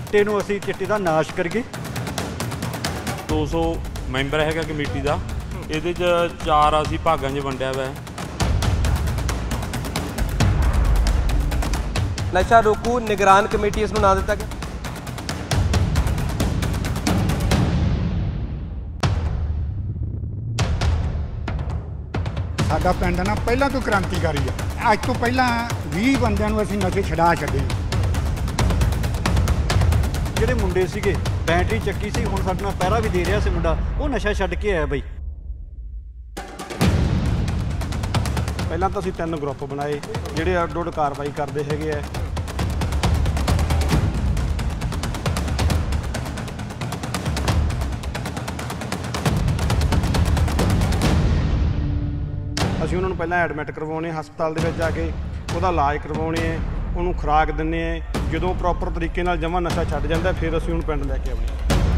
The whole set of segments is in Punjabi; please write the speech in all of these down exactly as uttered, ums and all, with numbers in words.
चिट्टे नूं असीं चिट्टे दा नाश करिए। दो सौ मैंबर है कमेटी का, ये चार असी भागों च वंडिया हुआ है। नशा रोकू निगरान कमेटी इसनूं नाम दिता गया। साडा पिंड ना पहला तो क्रांतिकारी है। अज तो पहला भी बंदियां नूं असीं नशे छड़ा छड्डे। ਜਿਹੜੇ ਮੁੰਡੇ ਸੀਗੇ ਬੈਟਰੀ ਚੱਕੀ ਸੀ, ਹੁਣ ਸਾਡੇ ਨਾਲ ਪਹਿਰਾ ਵੀ ਦੇ ਰਿਹਾ ਸੀ ਮੁੰਡਾ, ਉਹ ਨਸ਼ਾ ਛੱਡ ਕੇ ਆਇਆ ਬਈ। ਪਹਿਲਾਂ ਤਾਂ ਅਸੀਂ ਤਿੰਨ ਗਰੁੱਪ ਬਣਾਏ ਜਿਹੜੇ ਅੱਡ ਅੱਡ ਕਾਰਵਾਈ ਕਰਦੇ ਹੈਗੇ ਆ। ਅਸੀਂ ਉਹਨਾਂ ਨੂੰ ਪਹਿਲਾਂ ਐਡਮਿਟ ਕਰਵਾਉਣੇ ਹਸਪਤਾਲ ਦੇ ਵਿੱਚ ਜਾ ਕੇ, ਉਹਦਾ ਇਲਾਜ ਕਰਵਾਉਣੇ ਹੈ, ਉਹਨੂੰ ਖੁਰਾਕ ਦਿੰਦੇ ਹੈ। ਜਦੋਂ ਪ੍ਰੋਪਰ ਤਰੀਕੇ ਨਾਲ ਜਮਾਂ ਨਸ਼ਾ ਛੱਡ ਜਾਂਦਾ ਫਿਰ ਅਸੀਂ ਉਹਨੂੰ ਪਿੰਡ ਲੈ ਕੇ ਆਉਂਦੇ।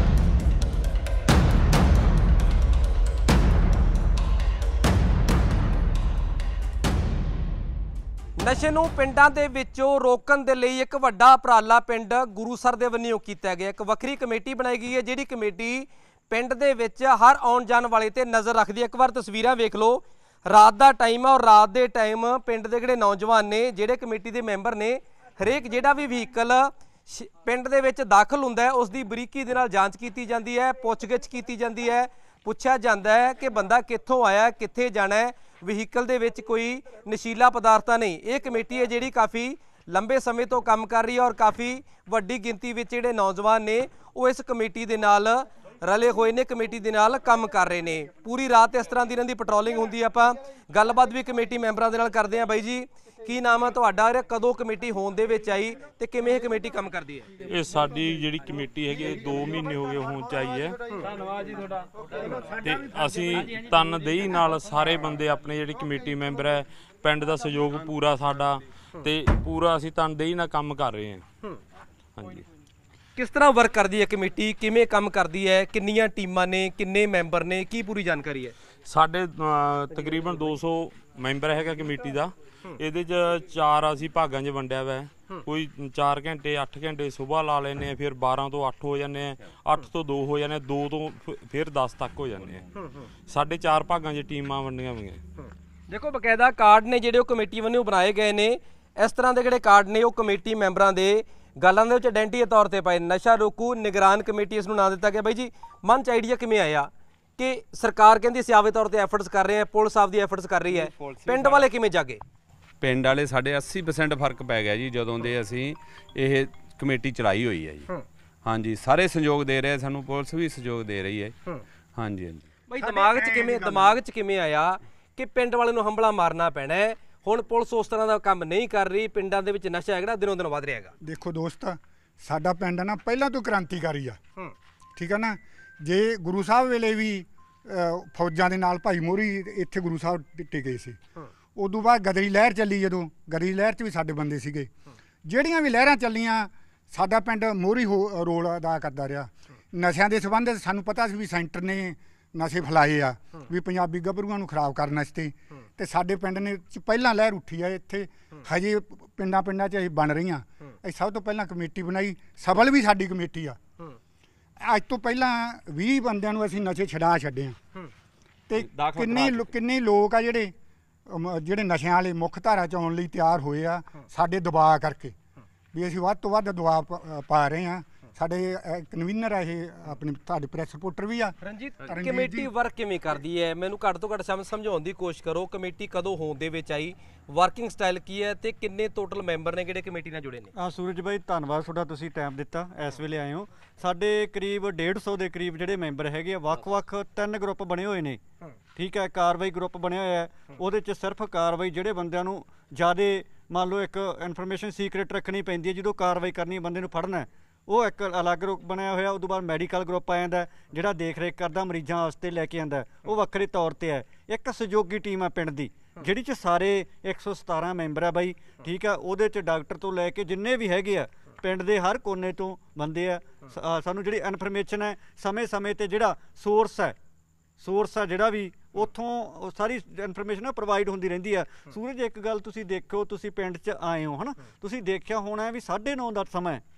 ਨਸ਼ੇ ਨੂੰ ਪਿੰਡਾਂ ਦੇ ਵਿੱਚੋਂ ਰੋਕਣ ਦੇ ਲਈ ਇੱਕ ਵੱਡਾ ਉਪਰਾਲਾ ਪਿੰਡ ਗੁਰੂਸਰ ਦੇ ਵੱਲੋਂ ਕੀਤਾ ਗਿਆ। ਇੱਕ ਵੱਖਰੀ ਕਮੇਟੀ ਬਣਾਈ ਗਈ ਹੈ ਜਿਹੜੀ ਕਮੇਟੀ ਪਿੰਡ ਦੇ ਵਿੱਚ ਹਰ ਆਉਣ ਜਾਣ ਵਾਲੇ ਤੇ ਨਜ਼ਰ ਰੱਖਦੀ ਹੈ। ਇੱਕ ਵਾਰ ਤਸਵੀਰਾਂ ਵੇਖ ਲਓ, ਰਾਤ ਦਾ ਟਾਈਮ ਆ ਔਰ ਰਾਤ ਦੇ ਟਾਈਮ ਪਿੰਡ ਦੇ ਜਿਹੜੇ ਨੌਜਵਾਨ ਨੇ, ਜਿਹੜੇ ਕਮੇਟੀ ਦੇ ਮੈਂਬਰ ਨੇ, ਹਰੇਕ ਜਿਹੜਾ ਵੀ ਵਹੀਕਲ ਪਿੰਡ ਦੇ ਵਿੱਚ ਦਾਖਲ ਹੁੰਦਾ ਹੈ ਉਸ ਦੀ ਬਰੀਕੀ ਦੇ ਨਾਲ ਜਾਂਚ ਕੀਤੀ ਜਾਂਦੀ ਹੈ, ਪੁੱਛਗਿੱਛ ਕੀਤੀ ਜਾਂਦੀ ਹੈ, ਪੁੱਛਿਆ ਜਾਂਦਾ ਹੈ ਕਿ ਬੰਦਾ ਕਿੱਥੋਂ ਆਇਆ, ਕਿੱਥੇ ਜਾਣਾ ਹੈ, ਵਹੀਕਲ ਦੇ ਵਿੱਚ ਕੋਈ ਨਸ਼ੀਲਾ ਪਦਾਰਥ ਤਾਂ ਨਹੀਂ। ਇਹ ਕਮੇਟੀ ਹੈ ਜਿਹੜੀ ਕਾਫੀ ਲੰਬੇ ਸਮੇਂ ਤੋਂ ਕੰਮ ਕਰ ਰਹੀ ਹੈ ਔਰ ਕਾਫੀ ਵੱਡੀ ਗਿਣਤੀ ਵਿੱਚ ਜਿਹੜੇ ਨੌਜਵਾਨ ਨੇ ਉਹ ਇਸ ਕਮੇਟੀ ਦੇ ਨਾਲ ਰਲੇ ਹੋਏ ਨੇ, ਕਮੇਟੀ ਦੇ ਨਾਲ ਕੰਮ ਕਰ ਰਹੇ ਨੇ। ਪੂਰੀ ਰਾਤ ਇਸ ਤਰ੍ਹਾਂ ਦੀ ਇਹਨਾਂ ਦੀ ਪੈਟਰੋਲਿੰਗ ਹੁੰਦੀ ਹੈ। ਆਪਾਂ ਗੱਲਬਾਤ ਵੀ ਕਮੇਟੀ ਮੈਂਬਰਾਂ ਦੇ ਨਾਲ ਕਰਦੇ ਹਾਂ। ਬਾਈ ਜੀ, ਕੀ ਨਾਮ ਹੈ ਤੁਹਾਡਾ, ਕਦੋਂ ਕਮੇਟੀ ਹੋਣ ਦੇ ਵਿੱਚ ਆਈ ਤੇ ਕਿਵੇਂ ਇਹ ਕਮੇਟੀ ਕੰਮ ਕਰਦੀ ਹੈ? ਇਹ ਸਾਡੀ ਜਿਹੜੀ ਕਮੇਟੀ ਹੈਗੀ ਦੋ ਮਹੀਨੇ ਹੋ ਗਏ ਹੋਣ ਚ ਆਈ ਹੈ। ਧੰਨਵਾਦ ਜੀ ਤੁਹਾਡਾ। ਤੇ ਅਸੀਂ ਤਨਦੇਹੀ ਨਾਲ ਸਾਰੇ ਬੰਦੇ ਆਪਣੇ ਜਿਹੜੀ ਕਮੇਟੀ ਮੈਂਬਰ ਹੈ, ਪਿੰਡ ਦਾ ਸਹਿਯੋਗ ਪੂਰਾ ਸਾਡਾ ਤੇ ਪੂਰਾ ਅਸੀਂ ਤਨਦੇਹੀ ਨਾਲ ਕੰਮ ਕਰ ਰਹੇ ਹਾਂ। ਹਾਂਜੀ। ਕਿਸ ਤਰ੍ਹਾਂ ਵਰਕ ਕਰਦੀ ਹੈ ਕਮੇਟੀ, ਕਿਵੇਂ ਕੰਮ ਕਰਦੀ ਹੈ, ਕਿੰਨੀਆਂ ਟੀਮਾਂ ਨੇ, ਕਿੰਨੇ ਮੈਂਬਰ ਨੇ, ਕੀ ਪੂਰੀ ਜਾਣਕਾਰੀ ਹੈ? ਸਾਡੇ ਤਕਰੀਬਨ ਦੋ ਸੌ ਮੈਂਬਰ ਹੈਗਾ ਕਮੇਟੀ ਦਾ। ਇਹਦੇ ਚ ਚਾਰ ਅਸੀਂ ਭਾਗਾਂ 'ਚ ਵੰਡਿਆ ਹੋਇਆ ਹੈ। ਕੋਈ ਚਾਰ ਘੰਟੇ ਅੱਠ ਘੰਟੇ ਸੁਬਾਹ ਲਾ ਲੈਂਦੇ ਆ, ਫਿਰ ਬਾਰਾਂ ਤੋਂ ਅੱਠ ਹੋ ਜਾਂਦੇ ਆ, ਅੱਠ ਤੋਂ ਦੋ ਹੋ ਜਾਂਦੇ, ਦੋ ਤੋਂ ਫਿਰ ਦਸ ਤੱਕ ਹੋ ਜਾਂਦੇ ਆ। ਸਾਡੇ ਚਾਰ ਭਾਗਾਂ 'ਚ ਟੀਮਾਂ ਵੰਡੀਆਂ ਹੋਈਆਂ। ਦੇਖੋ ਬਕਾਇਦਾ ਕਾਰਡ ਨੇ ਜਿਹੜੇ ਉਹ ਕਮੇਟੀ ਵੱਲੋਂ ਬਣਾਏ ਗਏ ਨੇ। ਇਸ ਤਰ੍ਹਾਂ ਦੇ ਜਿਹੜੇ ਕਾਰਡ ਨੇ ਉਹ ਕਮੇਟੀ ਮੈਂਬਰਾਂ ਦੇ ਗੱਲਾਂ ਦੇ ਵਿੱਚ ਆਇਡੈਂਟੀ ਦੇ ਤੌਰ ਤੇ ਪਾਏ। ਨਸ਼ਾ ਰੋਕੂ ਨਿਗਰਾਨ ਕਮੇਟੀ ਇਸ ਨੂੰ ਨਾਂ ਦਿੱਤਾ ਗਿਆ। ਬਾਈ ਜੀ, ਮਨ 'ਚ ਆਈਡੀਆ ਕਿਵੇਂ ਆਇਆ ਕਿ ਸਰਕਾਰ ਕਹਿੰਦੀ ਸਿਆਵੇ ਤੌਰ ਤੇ ਐਫਰਟਸ ਕਰ ਰਹੇ ਆ, ਪੁਲਿਸ ਆਪਦੀ ਐਫਰਟਸ ਕਰ ਰਹੀ ਹੈ, ਪਿੰਡ ਵਾਲੇ ਕਿਵੇਂ ਜਾਗੇ? ਪਿੰਡ ਵਾਲੇ ਸਾਡੇ ਅੱਸੀ ਪਰਸੈਂਟ ਫਰਕ ਪੈ ਗਿਆ ਜੀ ਜਦੋਂ ਦੇ ਅਸੀਂ ਇਹ ਕਮੇਟੀ ਚਲਾਈ ਹੋਈ ਹੈ ਜੀ। ਹਾਂਜੀ, ਸਾਰੇ ਸਹਿਯੋਗ ਦੇ ਰਹੇ ਸਾਨੂੰ, ਪੁਲਿਸ ਵੀ ਸਹਿਯੋਗ ਦੇ ਰਹੀ ਹੈ। ਹਾਂਜੀ ਹਾਂਜੀ। ਬਾਈ, ਦਿਮਾਗ 'ਚ ਕਿਵੇਂ ਦਿਮਾਗ 'ਚ ਕਿਵੇਂ ਆਇਆ ਕਿ ਪਿੰਡ ਵਾਲੇ ਨੂੰ ਹੰਬਲਾ ਮਾਰਨਾ ਪੈਣਾ ਹੈ? ਹੁਣ ਪੁਲਿਸ ਉਸ ਤਰ੍ਹਾਂ ਦਾ ਕੰਮ ਨਹੀਂ ਕਰ ਰਹੀ, ਪਿੰਡਾਂ ਦੇ ਵਿੱਚ ਨਸ਼ਾ ਜਿਹੜਾ ਦਿਨੋਂ ਦਿਨ ਵੱਧ ਰਿਹਾ ਹੈਗਾ। ਦੇਖੋ ਦੋਸਤ, ਸਾਡਾ ਪਿੰਡ ਨਾ ਪਹਿਲਾਂ ਤੋਂ ਕ੍ਰਾਂਤੀਕਾਰੀ ਆ। ਠੀਕ ਹੈ ਨਾ। ਜੇ ਗੁਰੂ ਸਾਹਿਬ ਵੇਲੇ ਵੀ ਫੌਜਾਂ ਦੇ ਨਾਲ ਭਾਈ ਮੋਹਰੀ ਇੱਥੇ ਗੁਰੂ ਸਾਹਿਬ ਟਿਕੇ ਸੀ। ਉਦੋਂ ਬਾਅਦ ਗਦਰੀ ਲਹਿਰ ਚੱਲੀ, ਜਦੋਂ ਗਦਰੀ ਲਹਿਰ 'ਚ ਵੀ ਸਾਡੇ ਬੰਦੇ ਸੀਗੇ। ਜਿਹੜੀਆਂ ਵੀ ਲਹਿਰਾਂ ਚੱਲੀਆਂ ਸਾਡਾ ਪਿੰਡ ਮੋਹਰੀ ਹੋ ਰੋਲ ਅਦਾ ਕਰਦਾ ਰਿਹਾ। ਨਸ਼ਿਆਂ ਦੇ ਸੰਬੰਧ ਸਾਨੂੰ ਪਤਾ ਸੀ ਵੀ ਸੈਂਟਰ ਨੇ ਨਸ਼ੇ ਫੈਲਾਏ ਆ ਵੀ ਪੰਜਾਬੀ ਗੱਭਰੂਆਂ ਨੂੰ ਖਰਾਬ ਕਰਨ ਵਾਸਤੇ, ਤੇ ਸਾਡੇ ਪਿੰਡ ਨੇ ਪਹਿਲਾਂ ਲਹਿਰ ਉੱਠੀ ਆ। ਇੱਥੇ ਹਜੇ ਪਿੰਡਾਂ ਪਿੰਡਾਂ 'ਚ ਅਸੀਂ ਬਣ ਰਹੀਆਂ। ਅਸੀਂ ਸਭ ਤੋਂ ਪਹਿਲਾਂ ਕਮੇਟੀ ਬਣਾਈ, ਸਫਲ ਵੀ ਸਾਡੀ ਕਮੇਟੀ ਆ। ਅੱਜ ਤੋਂ ਪਹਿਲਾਂ ਵੀਹ ਬੰਦਿਆਂ ਨੂੰ ਅਸੀਂ ਨਸ਼ੇ ਛਡਾ ਛੱਡੇ ਆ। ਤੇ ਕਿੰਨੇ ਕਿੰਨੇ ਲੋਕ ਆ ਜਿਹੜੇ ਜਿਹੜੇ ਨਸ਼ਿਆਂ ਵਾਲੇ ਮੁੱਖ ਧਾਰਾ 'ਚ ਆਉਣ ਲਈ ਤਿਆਰ ਹੋਏ ਆ ਸਾਡੇ ਦਬਾਅ ਕਰਕੇ, ਵੀ ਅਸੀਂ ਵੱਧ ਤੋਂ ਵੱਧ ਦਬਾਅ ਪਾ ਰਹੇ ਹਾਂ। ਸਾਡੇ ਕਨਵੀਨਰ ਆ ਇਹ ਆਪਣੇ, ਤੁਹਾਡੇ ਪ੍ਰੈਸ ਰਿਪੋਰਟਰ ਵੀ ਆ। ਰਣਜੀਤ, ਕਮੇਟੀ ਵਰਕ ਕਿਵੇਂ ਕਰਦੀ ਹੈ? ਮੈਨੂੰ ਘੱਟ ਤੋਂ ਘੱਟ ਸਮਝ ਸਮਝਾਉਣ ਦੀ ਕੋਸ਼ਿਸ਼ ਕਰੋ। ਕਮੇਟੀ ਕਦੋਂ ਹੋਣ ਦੇ ਵਿੱਚ ਆਈ, ਵਰਕਿੰਗ ਸਟਾਈਲ ਕੀ ਹੈ ਤੇ ਕਿੰਨੇ ਟੋਟਲ ਮੈਂਬਰ ਨੇ ਜਿਹੜੇ ਕਮੇਟੀ ਨਾਲ ਜੁੜੇ ਨੇ? ਆ ਸੂਰਜ ਬਾਈ, ਧੰਨਵਾਦ ਤੁਹਾਡਾ, ਤੁਸੀਂ ਟਾਈਮ ਦਿੱਤਾ, ਇਸ ਵੇਲੇ ਆਏ ਹੋ। ਸਾਡੇ ਕਰੀਬ ਡੇਢ ਸੌ ਦੇ ਕਰੀਬ ਜਿਹੜੇ ਮੈਂਬਰ ਹੈਗੇ ਆ, ਵੱਖ-ਵੱਖ ਤਿੰਨ ਗਰੁੱਪ ਬਣੇ ਹੋਏ ਨੇ। ਠੀਕ ਹੈ। ਕਾਰਵਾਈ ਗਰੁੱਪ ਬਣਿਆ ਹੋਇਆ ਹੈ, ਉਹਦੇ 'ਚ ਸਿਰਫ ਕਾਰਵਾਈ ਜਿਹੜੇ ਬੰਦਿਆਂ ਨੂੰ ਜ਼ਿਆਦਾ ਮੰਨ ਲਓ ਇੱਕ ਇਨਫੋਰਮੇਸ਼ਨ ਸੀਕ੍ਰੇਟ ਰੱਖਣੀ ਪੈਂਦੀ ਹੈ, ਜਦੋਂ ਕਾਰਵਾਈ ਕਰਨੀ ਬੰਦੇ ਨੂੰ ਫੜਨਾ, ਉਹ ਇੱਕ ਅਲੱਗ ਗਰੁੱਪ ਬਣਿਆ ਹੋਇਆ। ਉਦੋਂ ਬਾਅਦ ਮੈਡੀਕਲ ਗਰੁੱਪ ਆ ਜਾਂਦਾ ਜਿਹੜਾ ਦੇਖ ਰੇਖ ਕਰਦਾ, ਮਰੀਜ਼ਾਂ ਵਾਸਤੇ ਲੈ ਕੇ ਆਉਂਦਾ, ਉਹ ਵੱਖਰੇ ਤੌਰ ਤੇ ਹੈ। ਇੱਕ ਸਹਿਯੋਗੀ ਟੀਮ ਆ ਪਿੰਡ ਦੀ ਜਿਹੜੀ 'ਚ ਸਾਰੇ ਇੱਕ ਸੌ ਸਤਾਰਾਂ ਮੈਂਬਰ ਆ ਬਾਈ। ਠੀਕ ਆ। ਉਹਦੇ 'ਚ ਡਾਕਟਰ ਤੋਂ ਲੈ ਕੇ ਜਿੰਨੇ ਵੀ ਹੈਗੇ ਆ ਪਿੰਡ ਦੇ ਹਰ ਕੋਨੇ ਤੋਂ ਬੰਦੇ ਆ। ਸਾਨੂੰ ਜਿਹੜੀ ਇਨਫੋਰਮੇਸ਼ਨ ਹੈ ਸਮੇਂ ਸਮੇਂ 'ਤੇ ਜਿਹੜਾ ਸੋਰਸ ਹੈ ਸੋਰਸ ਆ ਜਿਹੜਾ ਵੀ ਉੱਥੋਂ ਸਾਰੀ ਇਨਫੋਰਮੇਸ਼ਨ ਪ੍ਰੋਵਾਈਡ ਹੁੰਦੀ ਰਹਿੰਦੀ ਆ। ਸੂਰਜ, ਇੱਕ ਗੱਲ ਤੁਸੀਂ ਦੇਖੋ, ਤੁਸੀਂ ਪਿੰਡ 'ਚ ਆਏ ਹੋ ਹੈ ਨਾ, ਤੁਸੀਂ ਦੇਖਿਆ ਹੋਣਾ ਵੀ ਸਾਢੇ ਨੌ ਦਾ ਸਮਾਂ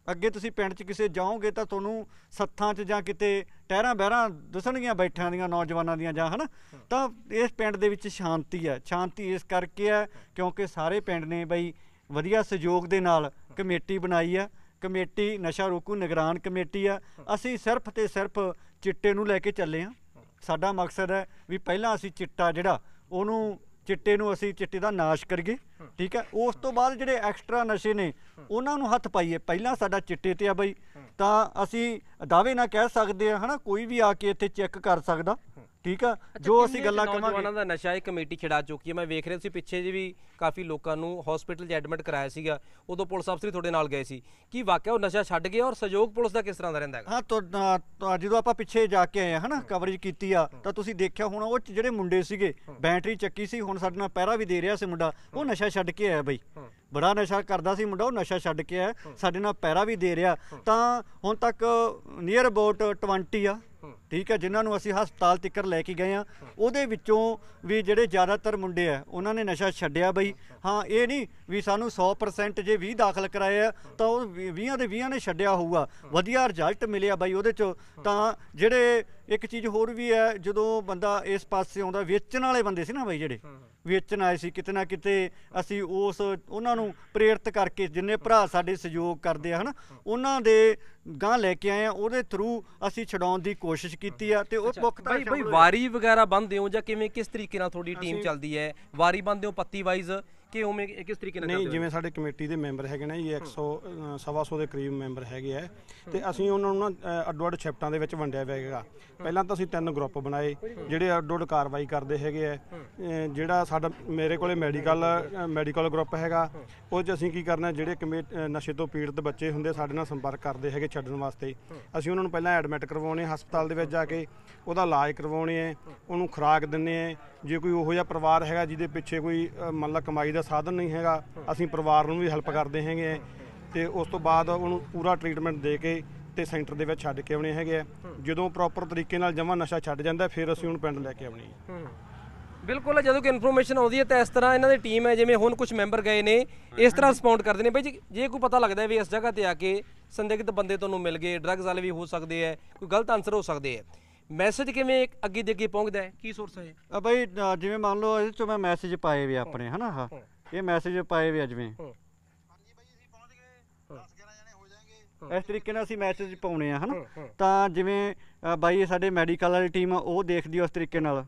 ਅੱਗੇ ਤੁਸੀਂ ਪਿੰਡ 'ਚ ਕਿਸੇ ਜਾਓਗੇ ਤਾਂ ਤੁਹਾਨੂੰ ਸੱਥਾਂ 'ਚ ਜਾਂ ਕਿਤੇ ਟਹਿਰਾਂ ਬਹਿਰਾਂ ਦਿਸਣਗੀਆਂ ਬੈਠਿਆਂ ਦੀਆਂ ਨੌਜਵਾਨਾਂ ਦੀਆਂ ਜਾਂ ਹਨਾ। ਤਾਂ ਇਸ ਪਿੰਡ ਦੇ ਵਿੱਚ ਸ਼ਾਂਤੀ ਹੈ। ਸ਼ਾਂਤੀ ਇਸ ਕਰਕੇ ਹੈ ਕਿਉਂਕਿ ਸਾਰੇ ਪਿੰਡ ਨੇ ਬਈ ਵਧੀਆ ਸਹਿਯੋਗ ਦੇ ਨਾਲ ਕਮੇਟੀ ਬਣਾਈ ਆ। ਕਮੇਟੀ ਨਸ਼ਾ ਰੋਕੂ ਨਿਗਰਾਨ ਕਮੇਟੀ ਆ। ਅਸੀਂ ਸਿਰਫ ਤੇ ਸਿਰਫ ਚਿੱਟੇ ਨੂੰ ਲੈ ਕੇ ਚੱਲੇ ਹਾਂ। ਸਾਡਾ ਮਕਸਦ ਹੈ ਵੀ ਪਹਿਲਾਂ ਅਸੀਂ ਚਿੱਟਾ ਜਿਹੜਾ ਉਹਨੂੰ ਚਿੱਟੇ ਨੂੰ ਅਸੀਂ ਚਿੱਟੇ ਦਾ ਨਾਸ਼ ਕਰੀਏ, ਠੀਕ ਹੈ। ਉਸ ਤੋਂ ਬਾਅਦ ਜਿਹੜੇ ਐਕਸਟਰਾ ਨਸ਼ੇ ਨੇ ਉਹਨਾਂ ਨੂੰ ਹੱਥ ਪਾਈਏ। ਪਹਿਲਾਂ ਸਾਡਾ ਚਿੱਟੇ ਤੇ ਆ ਬਈ, ਤਾਂ ਅਸੀਂ ਦਾਅਵੇ ਨਾਲ ਕਹਿ ਸਕਦੇ ਆ ਹਨਾ, ਕੋਈ ਵੀ ਆ ਕੇ ਇੱਥੇ ਚੈੱਕ ਕਰ ਸਕਦਾ, ਠੀਕ ਆ। ਜੋ ਅਸੀਂ ਗੱਲਾਂ ਕਰਾਂਗੇ ਨੌਜਵਾਨਾਂ ਦਾ ਨਸ਼ਾ ਇਹ ਕਮੇਟੀ ਛਡਾ ਚੁੱਕੀ ਹੈ। ਮੈਂ ਵੇਖ ਰਿਹਾ ਤੁਸੀਂ ਪਿੱਛੇ ਜਿਹੇ ਵੀ ਕਾਫੀ ਲੋਕਾਂ ਨੂੰ ਹਸਪੀਟਲ 'ਚ ਐਡਮਿਟ ਕਰਾਇਆ ਸੀਗਾ, ਉਦੋਂ ਪੁਲਿਸ ਅਫਸਰ ਤੁਹਾਡੇ ਨਾਲ ਗਏ ਸੀ। ਕੀ ਵਾਕਿਆ ਉਹ ਨਸ਼ਾ ਛੱਡ ਗਿਆ ਔਰ ਸਹਿਯੋਗ ਪੁਲਿਸ ਦਾ ਕਿਸ ਤਰ੍ਹਾਂ ਦਾ ਰਹਿੰਦਾ ਹੈ? ਹਾਂ, ਤਾਂ ਜਦੋਂ ਆਪਾਂ ਪਿੱਛੇ ਜਾ ਕੇ ਆਏ ਆ ਹਨਾ, ਕਵਰੇਜ ਕੀਤੀ ਆ, ਤਾਂ ਤੁਸੀਂ ਦੇਖਿਆ ਹੁਣ ਉਹ ਜਿਹੜੇ ਮੁੰਡੇ ਸੀਗੇ ਬੈਟਰੀ ਚੱਕੀ ਸੀ, ਹੁਣ ਸਾਡੇ ਨਾਲ ਪਹਿਰਾ ਵੀ ਦੇ ਰਿਹਾ ਸੀ ਮੁੰਡਾ, ਉਹ ਨਸ਼ਾ ਛੱਡ ਕੇ ਆਇਆ ਬਈ। ਬੜਾ ਨਸ਼ਾ ਕਰਦਾ ਸੀ ਮੁੰਡਾ, ਉਹ ਨਸ਼ਾ ਛੱਡ ਕੇ ਆਇਆ, ਸਾਡੇ ਨਾਲ ਪਹਿਰਾ ਵੀ ਦੇ ਰਿਹਾ। ਤਾਂ ਹੁਣ ਤੱਕ ਨੀਅਰ ਅਬਾਊਟ ਟਵੰਟੀ ਆ, ਠੀਕ ਹੈ, ਜਿਨ੍ਹਾਂ ਨੂੰ ਅਸੀਂ ਹਸਪਤਾਲ ਤੱਕ ਲੈ ਕੇ ਗਏ ਆ। ਉਹਦੇ ਵਿੱਚੋਂ ਵੀ ਜਿਹੜੇ ਜ਼ਿਆਦਾਤਰ ਮੁੰਡੇ ਆ ਉਹਨਾਂ ਨੇ ਨਸ਼ਾ ਛੱਡਿਆ ਬਈ। ਹਾਂ, ਇਹ ਨਹੀਂ ਵੀ ਸਾਨੂੰ ਸੌ ਪਰਸੈਂਟ ਜੇ ਵੀਹ ਦਾਖਲ ਕਰਾਏ ਆ ਤਾਂ ਉਹ ਵੀਹਾਂ ਦੇ ਵੀਹਾਂ ਨੇ ਛੱਡਿਆ ਹੋਊਗਾ। ਵਧੀਆ ਰਿਜ਼ਲਟ ਮਿਲਿਆ ਬਾਈ ਉਹਦੇ 'ਚ। ਤਾਂ ਜਿਹੜੇ ਇੱਕ ਚੀਜ਼ ਹੋਰ ਵੀ ਹੈ, ਜਦੋਂ ਬੰਦਾ ਇਸ ਪਾਸੇ ਆਉਂਦਾ, ਵੇਚਣ ਵਾਲੇ ਬੰਦੇ ਸੀ ਨਾ ਬਾਈ, ਜਿਹੜੇ ਵੇਚਣ ਆਏ ਸੀ, ਕਿਤੇ ਨਾ ਕਿਤੇ ਅਸੀਂ ਉਸ ਉਹਨਾਂ ਨੂੰ ਪ੍ਰੇਰਿਤ ਕਰਕੇ ਜਿੰਨੇ ਭਰਾ ਸਾਡੇ ਸਹਿਯੋਗ ਕਰਦੇ ਆ ਹਨਾ, ਉਹਨਾਂ ਦੇ ਗਾਂ ਲੈ ਕੇ ਆਏ ਆ। ਉਹਦੇ ਥਰੂ ਅਸੀਂ ਛਡਾਉਣ ਦੀ ਕੋਸ਼ਿਸ਼ ਕੀਤੀ ਆ। ਤੇ ਉਹ ਪੁੱਖ ਤਾਂ ਬਾਈ ਬਾਈ ਵਾਰੀ ਵਗੈਰਾ ਬੰਨਦੇ ਹੋ ਜਾਂ ਕਿਵੇਂ, ਕਿਸ ਤਰੀਕੇ ਨਾਲ ਤੁਹਾਡੀ ਟੀਮ ਚੱਲਦੀ ਹੈ? ਵਾਰੀ ਬੰਨਦੇ ਹੋ ਪੱਤੀ ਵਾਈਜ਼ ਕਿ ਉਵੇਂ ਕਿਸ ਤਰੀਕੇ ਨਾਲ? ਨਹੀਂ, ਜਿਵੇਂ ਸਾਡੇ ਕਮੇਟੀ ਦੇ ਮੈਂਬਰ ਹੈਗੇ ਨੇ ਜੀ, ਇੱਕ ਸੌ ਸਵਾ ਸੌ ਦੇ ਕਰੀਬ ਮੈਂਬਰ ਹੈਗੇ ਆ, ਤੇ ਅਸੀਂ ਉਹਨਾਂ ਨੂੰ ਨਾ ਅੱਡੋ ਅੱਡ ਸ਼ਿਫਟਾਂ ਦੇ ਵਿੱਚ ਵੰਡਿਆ ਹੋਇਆ ਹੈਗਾ। ਪਹਿਲਾਂ ਤਾਂ ਅਸੀਂ ਤਿੰਨ ਗਰੁੱਪ ਬਣਾਏ ਜਿਹੜੇ ਅੱਡੋ ਅੱਡ ਕਾਰਵਾਈ ਕਰਦੇ ਹੈਗੇ ਆ। ਜਿਹੜਾ ਸਾਡਾ ਮੇਰੇ ਕੋਲੇ ਮੈਡੀਕਲ ਮੈਡੀਕਲ ਗਰੁੱਪ ਹੈਗਾ, ਉਹ 'ਚ ਅਸੀਂ ਕੀ ਕਰਨਾ, ਜਿਹੜੇ ਕਮੇ ਨਸ਼ੇ ਤੋਂ ਪੀੜਤ ਬੱਚੇ ਹੁੰਦੇ ਸਾਡੇ ਨਾਲ ਸੰਪਰਕ ਕਰਦੇ ਹੈਗੇ ਛੱਡਣ ਵਾਸਤੇ, ਅਸੀਂ ਉਹਨਾਂ ਨੂੰ ਪਹਿਲਾਂ ਐਡਮਿਟ ਕਰਵਾਉਣੇ ਹਸਪਤਾਲ ਦੇ ਵਿੱਚ ਜਾ ਕੇ, ਉਹਦਾ ਇਲਾਜ ਕਰਵਾਉਣੇ ਹੈ, ਉਹਨੂੰ ਖੁਰਾਕ ਦਿੰਦੇ ਹੈ। ਜੇ ਕੋਈ ਉਹੋ ਜਿਹਾ ਪਰਿਵਾਰ ਹੈਗਾ ਜਿਹਦੇ ਪਿੱਛੇ ਕੋਈ ਮੰਨ ਲਾ ਕਮਾਈ ਦਾ ਸਾਧਨ ਨਹੀਂ ਹੈਗਾ, ਅਸੀਂ ਪਰਿਵਾਰ ਨੂੰ ਵੀ ਹੈਲਪ ਕਰਦੇ ਹੈਗੇ ਆ। ਤੇ ਉਸ ਤੋਂ ਬਾਅਦ ਉਹਨੂੰ ਪੂਰਾ ਟ੍ਰੀਟਮੈਂਟ ਦੇ ਕੇ ਤੇ ਸੈਂਟਰ ਦੇ ਵਿੱਚ ਛੱਡ ਕੇ ਆਉਣੇ ਹੈਗੇ ਆ। ਜਦੋਂ ਪ੍ਰੋਪਰ ਤਰੀਕੇ ਨਾਲ ਜਮਾਂ ਨਸ਼ਾ ਛੱਡ ਜਾਂਦਾ, ਫਿਰ ਅਸੀਂ ਉਹਨੂੰ ਪਿੰਡ ਲੈ ਕੇ ਆਉਣੀ ਹੈ। ਬਿਲਕੁਲ, ਜਦੋਂ ਕਿ ਇਨਫੋਰਮੇਸ਼ਨ ਆਉਂਦੀ ਹੈ ਤਾਂ ਇਸ ਤਰ੍ਹਾਂ ਇਹਨਾਂ ਦੀ ਟੀਮ ਹੈ, ਜਿਵੇਂ ਹੁਣ ਕੁਝ ਮੈਂਬਰ ਗਏ ਨੇ, ਇਸ ਤਰ੍ਹਾਂ ਰਿਸਪੌਂਡ ਕਰਦੇ ਨੇ। ਬਾਈ ਜੀ, ਜੇ ਕੋਈ ਪਤਾ ਲੱਗਦਾ ਵੀ ਇਸ ਜਗ੍ਹਾ ਤੇ ਆ ਕੇ ਸੰਦਿਗਧ ਬੰਦੇ ਤੁਹਾਨੂੰ ਮਿਲ ਗਏ, ਡਰੱਗਸ ਵਾਲੇ ਵੀ ਹੋ ਸਕਦੇ ਹੈ, ਕੋਈ ਗਲਤ ਆਨਸਰ ਹੋ ਸਕਦੇ ਹੈ, ਮੈਸੇਜ ਕਿਵੇਂ ਅੱਗੇ ਦੇ ਅੱਗੇ ਪਹੁੰਚਦਾ ਹੈ? ਕੀ ਸੋਰਸ ਹੈ? ਆ ਬਾਈ, ਜਿਵੇਂ ਮੰਨ ਲਓ ਇਹਦੇ 'ਚੋਂ ਮੈਂ ਮੈਸੇਜ ਪਾਏ ਵੇ ਆਪਣੇ ਹਨਾ, ਹਾਂ ਇਹ ਮੈਸੇਜ ਪਾਏ ਵੇ ਆ ਜਿਵੇਂ ਇਸ ਤਰੀਕੇ ਨਾਲ ਅਸੀਂ ਮੈਸੇਜ ਪਾਉਣੇ ਆ ਹਨਾ। ਤਾਂ ਜਿਵੇਂ ਬਾਈ ਸਾਡੇ ਮੈਡੀਕਲ ਵਾਲੀ ਟੀਮ ਆ, ਉਹ ਦੇਖਦੀ ਉਸ ਤਰੀਕੇ ਨਾਲ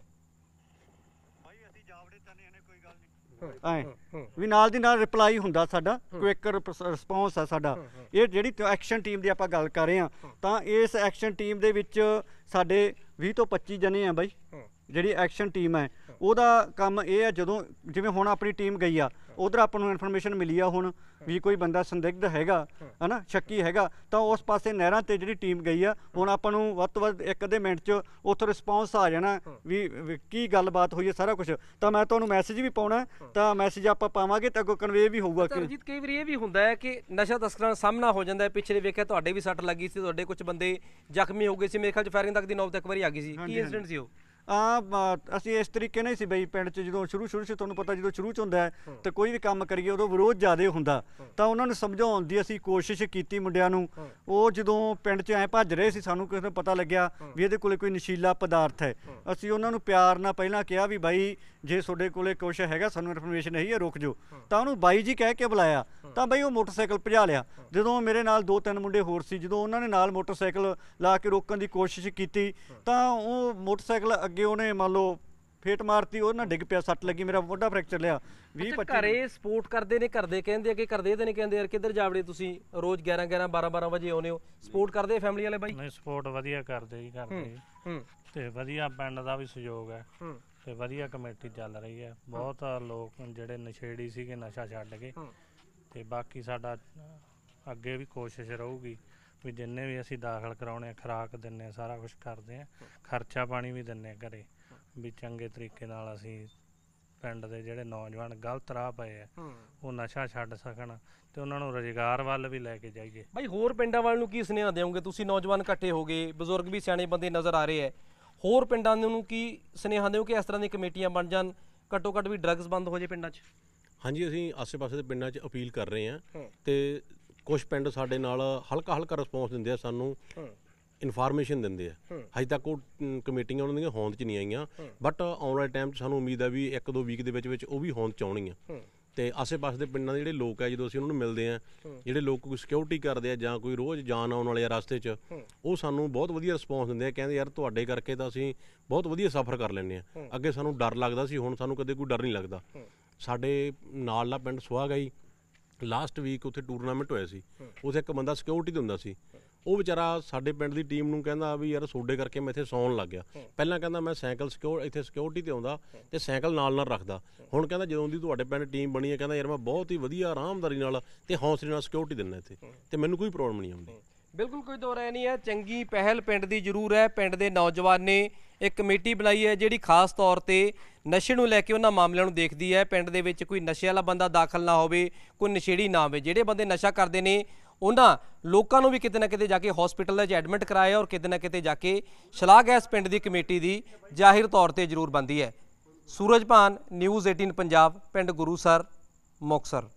ਐ ਵੀ ਨਾਲ ਦੀ ਨਾਲ ਰਿਪਲਾਈ ਹੁੰਦਾ ਸਾਡਾ, ਕੁਇਕ ਰਿਸਪੌਂਸ ਆ ਸਾਡਾ। ਇਹ ਜਿਹੜੀ ਐਕਸ਼ਨ ਟੀਮ ਦੀ ਆਪਾਂ ਗੱਲ ਕਰ ਰਹੇ ਹਾਂ, ਤਾਂ ਇਸ ਐਕਸ਼ਨ ਟੀਮ ਦੇ ਵਿੱਚ ਸਾਡੇ ਵੀਹ ਤੋਂ ਪੱਚੀ ਜਣੇ ਆ ਬਾਈ। ਜਿਹੜੀ ਐਕਸ਼ਨ ਟੀਮ ਹੈ ਉਹਦਾ ਕੰਮ ਇਹ ਹੈ, ਜਦੋਂ ਜਿਵੇਂ ਹੁਣ ਆਪਣੀ ਟੀਮ ਗਈ ਆ, ਉਧਰ ਆਪਾਂ ਨੂੰ ਇਨਫੋਰਮੇਸ਼ਨ ਮਿਲੀ ਆ ਹੁਣ ਵੀ ਕੋਈ ਬੰਦਾ ਸੰਦਿਗਧ ਹੈਗਾ ਹਨਾ, ਸ਼ੱਕੀ ਹੈਗਾ, ਤਾਂ ਉਸ ਪਾਸੇ ਨਹਿਰਾਂ ਤੇ ਜਿਹੜੀ ਟੀਮ ਗਈ ਆ, ਹੁਣ ਆਪਾਂ ਨੂੰ ਵੱਧ ਤੋਂ ਵੱਧ ਇੱਕ ਅੱਧੇ ਮਿੰਟ 'ਚ ਉੱਥੋਂ ਰਿਸਪੌਂਸ ਆ ਜਾਣਾ ਵੀ ਕੀ ਗੱਲਬਾਤ ਹੋਈ ਹੈ, ਸਾਰਾ ਕੁਝ। ਤਾਂ ਮੈਂ ਤੁਹਾਨੂੰ ਮੈਸੇਜ ਵੀ ਪਾਉਣਾ, ਤਾਂ ਮੈਸੇਜ ਆਪਾਂ ਪਾਵਾਂਗੇ ਤਾਂ ਅੱਗੋਂ ਕਨਵੇ ਵੀ ਹੋਊਗਾ। ਰਣਜੀਤ, ਕਈ ਵਾਰੀ ਇਹ ਵੀ ਹੁੰਦਾ ਹੈ ਕਿ ਨਸ਼ਾ ਤਸਕਰਾਂ ਦਾ ਸਾਹਮਣਾ ਹੋ ਜਾਂਦਾ ਹੈ। ਪਿਛਲੇ ਵੇਖਿਆ ਤੁਹਾਡੇ ਵੀ ਸੱਟ ਲੱਗੀ ਸੀ, ਤੁਹਾਡੇ ਕੁਝ ਬੰਦੇ ਜ਼ਖਮੀ ਹੋ ਗਏ ਸੀ, ਮੇਰੇ ਖਿਆਲ 'ਚ ਫਾਇਰਿੰਗ ਤੱਕ ਦੀ ਨੌਬਤ ਇੱਕ ਵਾਰੀ ਆ ਗਈ ਸੀ। ਕੀ ਇੰਸੀਡੈਂਟ ਸੀ ਉਹ? ਆ ਅਸੀਂ ਇਸ ਤਰੀਕੇ ਨਾਲ ਹੀ ਸੀ ਬਈ ਪਿੰਡ 'ਚ, ਜਦੋਂ ਸ਼ੁਰੂ ਸ਼ੁਰੂ 'ਚ ਤੁਹਾਨੂੰ ਪਤਾ ਜਦੋਂ ਸ਼ੁਰੂ 'ਚ ਹੁੰਦਾ ਹੈ ਤਾਂ ਕੋਈ ਵੀ ਕੰਮ ਕਰੀਏ ਉਦੋਂ ਵਿਰੋਧ ਜ਼ਿਆਦਾ ਹੁੰਦਾ, ਤਾਂ ਉਹਨਾਂ ਨੂੰ ਸਮਝਾਉਣ ਦੀ ਅਸੀਂ ਕੋਸ਼ਿਸ਼ ਕੀਤੀ ਮੁੰਡਿਆਂ ਨੂੰ। ਉਹ ਜਦੋਂ ਪਿੰਡ 'ਚ ਐਂ ਭੱਜ ਰਹੇ ਸੀ, ਸਾਨੂੰ ਕਿਸੇ ਨੂੰ ਪਤਾ ਲੱਗਿਆ ਵੀ ਇਹਦੇ ਕੋਲੇ ਕੋਈ ਨਸ਼ੀਲਾ ਪਦਾਰਥ ਹੈ, ਅਸੀਂ ਉਹਨਾਂ ਨੂੰ ਪਿਆਰ ਨਾਲ ਪਹਿਲਾਂ ਕਿਹਾ ਵੀ ਬਾਈ ਜੇ ਤੁਹਾਡੇ ਕੋਲੇ ਕੁਛ ਹੈਗਾ, ਸਾਨੂੰ ਇਨਫੋਰਮੇਸ਼ਨ ਨਹੀਂ ਹੈ, ਰੁਕ ਜਾਓ। ਤਾਂ ਉਹਨੂੰ ਬਾਈ ਜੀ ਕਹਿ ਕੇ ਬੁਲਾਇਆ, ਤਾਂ ਬਾਈ ਉਹ ਮੋਟਰਸਾਈਕਲ ਭਜਾ ਲਿਆ। ਜਦੋਂ ਮੇਰੇ ਨਾਲ ਦੋ ਤਿੰਨ ਮੁੰਡੇ ਹੋਰ ਸੀ, ਜਦੋਂ ਉਹਨਾਂ ਨੇ ਨਾਲ ਮੋਟਰਸਾਈਕਲ ਲਾ ਕੇ ਰੋਕਣ ਦੀ ਕੋਸ਼ਿਸ਼ ਕੀਤੀ, ਤਾਂ ਉਹ ਮੋਟਰਸਾਈਕਲ ਅੱਗੇ ਉਹਨੇ ਮੰਨ ਲਓ ਫੇਟ ਮਾਰਤੀ, ਉਹ ਨਾਲ ਡਿੱਗ ਪਿਆ, ਸੱਟ ਲੱਗੀ, ਮੇਰਾ ਮੋਢਾ ਫ੍ਰੈਕਚਰ ਲਿਆ। ਵੀਹ ਪੱਚੀ ਘਰੇ ਸਪੋਰਟ ਕਰਦੇ ਨੇ, ਕਰਦੇ ਕਹਿੰਦੇ ਕਿ ਕਰਦੇ ਤਾਂ ਨਹੀਂ ਕਹਿੰਦੇ ਯਾਰ ਕਿੱਧਰ ਜਾਵੜੇ ਤੁਸੀਂ, ਰੋਜ਼ ਗਿਆਰਾਂ ਗਿਆਰਾਂ ਬਾਰਾਂ ਬਾਰਾਂ ਵਜੇ ਆਉਂਦੇ ਹੋ, ਸਪੋਰਟ ਕਰਦੇ ਫੈਮਿਲੀ ਵਾਲੇ ਬਾਈ? ਨਹੀਂ, ਸਪੋਰਟ ਵਧੀਆ ਕਰਦੇ ਜੀ, ਕਰਦੇ ਤੇ ਵਧੀਆ ਪਿੰਡ ਦਾ ਵੀ ਸਹਿਯੋਗ ਹੈ ਤੇ ਵਧੀਆ ਕਮੇਟੀ ਚੱਲ ਰਹੀ ਹੈ। ਬਹੁਤ ਲੋਕ ਜਿਹੜੇ ਨਸ਼ੇੜੀ ਸੀਗੇ ਨਸ਼ਾ ਛੱਡ ਕੇ, ਤੇ ਬਾਕੀ ਸਾਡਾ ਅੱਗੇ ਵੀ ਕੋਸ਼ਿਸ਼ ਰਹੂਗੀ ਵੀ ਜਿੰਨੇ ਵੀ ਅਸੀਂ ਦਾਖਲ ਕਰਾਉਣੇ, ਖੁਰਾਕ ਦਿੰਨੇ, ਸਾਰਾ ਕੁਝ ਕਰਦੇ ਆ, ਖਰਚਾ ਪਾਣੀ ਵੀ ਦਿੰਨੇ ਘਰੇ, ਵੀ ਚੰਗੇ ਤਰੀਕੇ ਨਾਲ ਅਸੀਂ ਪਿੰਡ ਦੇ ਜਿਹੜੇ ਨੌਜਵਾਨ ਗਲਤ ਰਾਹ ਪਏ ਆ ਉਹ ਨਸ਼ਾ ਛੱਡ ਸਕਣ ਤੇ ਉਹਨਾਂ ਨੂੰ ਰੁਜ਼ਗਾਰ ਵੱਲ ਵੀ ਲੈ ਕੇ ਜਾਈਏ। ਬਾਈ, ਹੋਰ ਪਿੰਡਾਂ ਵਾਲਿਆਂ ਨੂੰ ਕੀ ਸੁਨੇਹਾ ਦਿਓਗੇ? ਤੁਸੀਂ ਨੌਜਵਾਨ ਇਕੱਠੇ ਹੋ ਗਏ, ਬਜ਼ੁਰਗ ਵੀ ਸਿਆਣੇ ਬੰਦੇ ਨਜ਼ਰ ਆ ਰਹੇ ਹੈ, ਹੋਰ ਪਿੰਡਾਂ ਨੂੰ ਕੀ ਸੁਨੇਹਾ ਦਿਓ ਕਿ ਇਸ ਤਰ੍ਹਾਂ ਦੀਆਂ ਕਮੇਟੀਆਂ ਬਣ ਜਾਣ, ਘੱਟੋ ਘੱਟ ਵੀ ਡਰੱਗਸ ਬੰਦ ਹੋ ਜੇ ਪਿੰਡਾਂ 'ਚ? ਹਾਂਜੀ, ਅਸੀਂ ਆਸੇ ਪਾਸੇ ਦੇ ਪਿੰਡਾਂ 'ਚ ਅਪੀਲ ਕਰ ਰਹੇ ਹਾਂ ਤੇ ਕੁਝ ਪਿੰਡ ਸਾਡੇ ਨਾਲ ਹਲਕਾ ਹਲਕਾ ਰਿਸਪੌਂਸ ਦਿੰਦੇ ਆ, ਸਾਨੂੰ ਇਨਫੋਰਮੇਸ਼ਨ ਦਿੰਦੇ ਆ। ਹਜੇ ਤੱਕ ਉਹ ਅਮ, ਕਮੇਟੀਆਂ ਉਹਨਾਂ ਦੀਆਂ ਹੋਂਦ 'ਚ ਨਹੀਂ ਆਈਆਂ, ਬਟ ਆਉਣ ਵਾਲੇ ਟਾਈਮ 'ਚ ਸਾਨੂੰ ਉਮੀਦ ਆ ਵੀ ਇੱਕ ਦੋ ਵੀਕ ਦੇ ਵਿੱਚ ਵਿੱਚ ਉਹ ਵੀ ਹੋਂਦ 'ਚ ਆਉਣਗੀਆਂ। ਤੇ ਆਸੇ-ਪਾਸੇ ਦੇ ਪਿੰਡਾਂ ਦੇ ਜਿਹੜੇ ਲੋਕ ਆ, ਜਦੋਂ ਅਸੀਂ ਉਹਨਾਂ ਨੂੰ ਮਿਲਦੇ ਆ, ਜਿਹੜੇ ਲੋਕ ਕੋਈ ਸਿਕਿਉਰਿਟੀ ਕਰਦੇ ਆ ਜਾਂ ਕੋਈ ਰੋਜ਼ ਜਾਣ ਆਉਣ ਵਾਲੇ ਆ ਰਸਤੇ 'ਚ, ਉਹ ਸਾਨੂੰ ਬਹੁਤ ਵਧੀਆ ਰਿਸਪੌਂਸ ਦਿੰਦੇ ਆ। ਕਹਿੰਦੇ ਯਾਰ ਤੁਹਾਡੇ ਕਰਕੇ ਤਾਂ ਅਸੀਂ ਬਹੁਤ ਵਧੀਆ ਸਫ਼ਰ ਕਰ ਲੈਂਦੇ ਆ। ਅੱਗੇ ਸਾਨੂੰ ਡਰ ਲੱਗਦਾ ਸੀ, ਹੁਣ ਸਾਨੂੰ ਕਦੇ ਕੋਈ ਡਰ ਨਹੀਂ ਲੱਗਦਾ। ਸਾਡੇ ਨਾਲ ਦਾ ਪਿੰਡ ਸੁਹਾਗਾਈ, ਲਾਸਟ ਵੀਕ ਉੱਥੇ ਟੂਰਨਾਮੈਂਟ ਹੋਇਆ ਸੀ, ਉੱਥੇ ਇੱਕ ਬੰਦਾ ਸਿਕਿਉਰਿਟੀ ਤੇ ਹੁੰਦਾ ਸੀ। ਉਹ ਵਿਚਾਰਾ ਸਾਡੇ ਪਿੰਡ ਦੀ ਟੀਮ ਨੂੰ ਕਹਿੰਦਾ ਵੀ ਯਾਰ ਸੋਡੇ ਕਰਕੇ ਮੈਂ ਇੱਥੇ ਸੌਣ ਲੱਗ ਗਿਆ। ਪਹਿਲਾਂ ਕਹਿੰਦਾ ਮੈਂ ਸਾਈਕਲ ਸਿਕਿਉਰ ਇੱਥੇ ਸਿਕਿਉਰਿਟੀ ਤੇ ਆਉਂਦਾ ਤੇ ਸਾਈਕਲ ਨਾਲ ਨਾਲ ਰੱਖਦਾ। ਹੁਣ ਕਹਿੰਦਾ ਜਦੋਂ ਦੀ ਤੁਹਾਡੇ ਪਿੰਡ ਟੀਮ ਬਣੀ ਹੈ, ਕਹਿੰਦਾ ਯਾਰ ਮੈਂ ਬਹੁਤ ਹੀ ਵਧੀਆ ਆਰਾਮਦਾਰੀ ਨਾਲ ਤੇ ਹੌਸਲੇ ਨਾਲ ਸਿਕਿਉਰਿਟੀ ਦਿੰਦਾ ਇੱਥੇ, ਤੇ ਮੈਨੂੰ ਕੋਈ ਪ੍ਰੋਬਲਮ ਨਹੀਂ ਆਉਂਦੀ। ਬਿਲਕੁਲ ਕੋਈ ਦੋ ਰਾਏ ਨਹੀਂ ਹੈ। ਚੰਗੀ ਪਹਿਲ ਪਿੰਡ ਦੀ ਜ਼ਰੂਰ ਹੈ। ਪਿੰਡ ਦੇ ਨੌਜਵਾਨ ਨੇ ਇੱਕ ਕਮੇਟੀ ਬਣਾਈ ਹੈ ਜਿਹੜੀ ਖਾਸ ਤੌਰ ਤੇ ਨਸ਼ੇ ਨੂੰ ਲੈ ਕੇ ਉਹਨਾਂ ਮਾਮਲਿਆਂ ਨੂੰ ਦੇਖਦੀ ਹੈ। ਪਿੰਡ ਦੇ ਵਿੱਚ ਕੋਈ ਨਸ਼ੇ ਵਾਲਾ ਬੰਦਾ ਦਾਖਲ ਨਾ ਹੋਵੇ, ਕੋਈ ਨਸ਼ੇੜੀ ਨਾ ਹੋਵੇ। ਜਿਹੜੇ ਬੰਦੇ ਨਸ਼ਾ ਕਰਦੇ ਨੇ ਉਹਨਾਂ ਲੋਕਾਂ ਨੂੰ ਵੀ ਕਿਤੇ ਨਾ ਕਿਤੇ ਜਾ ਕੇ ਹਸਪੀਟਲ ਦੇ ਵਿੱਚ ਐਡਮਿਟ ਕਰਾਇਆ, ਔਰ ਕਿਤੇ ਨਾ ਕਿਤੇ ਜਾ ਕੇ ਸ਼ਲਾਘਾ ਇਸ ਪਿੰਡ ਦੀ ਕਮੇਟੀ ਦੀ ਜ਼ਾਹਿਰ ਤੌਰ ਤੇ ਜ਼ਰੂਰ ਬਣਦੀ ਹੈ। ਸੂਰਜਭਾਨ, ਨਿਊਜ਼ ਅਠਾਰਾਂ ਪੰਜਾਬ, ਪਿੰਡ ਗੁਰੂਸਰ, ਮੁਕਤਸਰ।